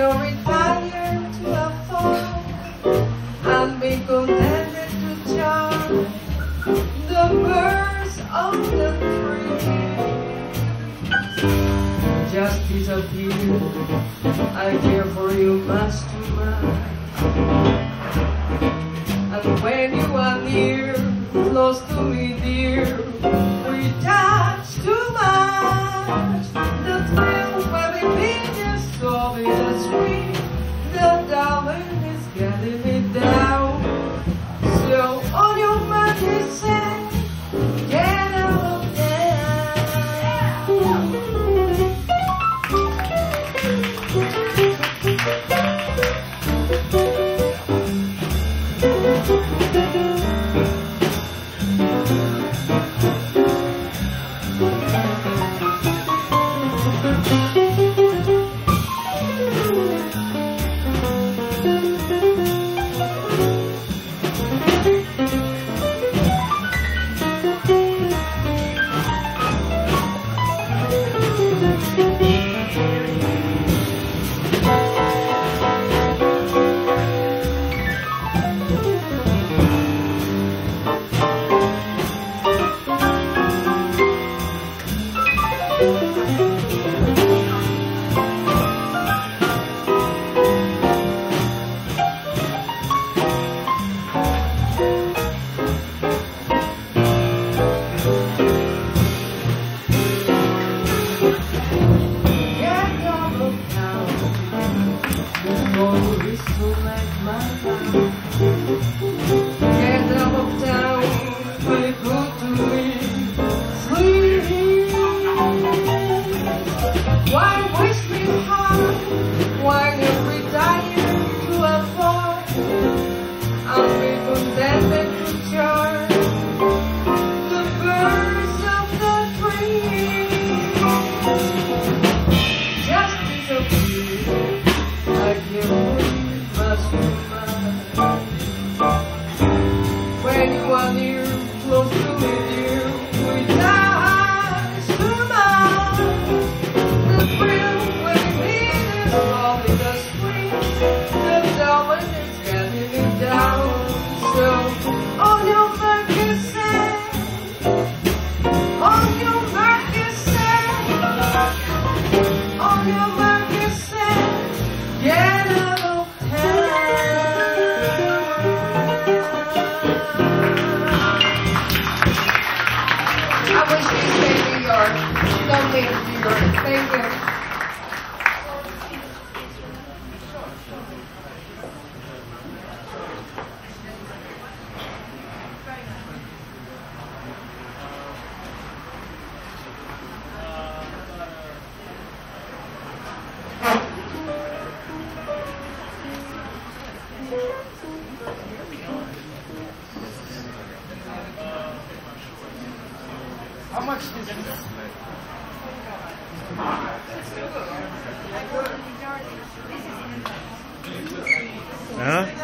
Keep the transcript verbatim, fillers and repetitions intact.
will retire to a fall and be contented to charm the birds of the tree. Just disappear, I care for you much too much. And when you are near, close to me dear, we touch too much. The thrill when we just saw me the street, the darling is getting me down. So on your mind you say, get out of there. When you are near, close to me dear, we touch too much. The thrill when we meet is all in the spring, the darling is getting me down. So on your back you say, on your back you say, on your back you say, get out of town. I wish you stayed in New York. Don't leave New York. Thank you. How much is this? Huh?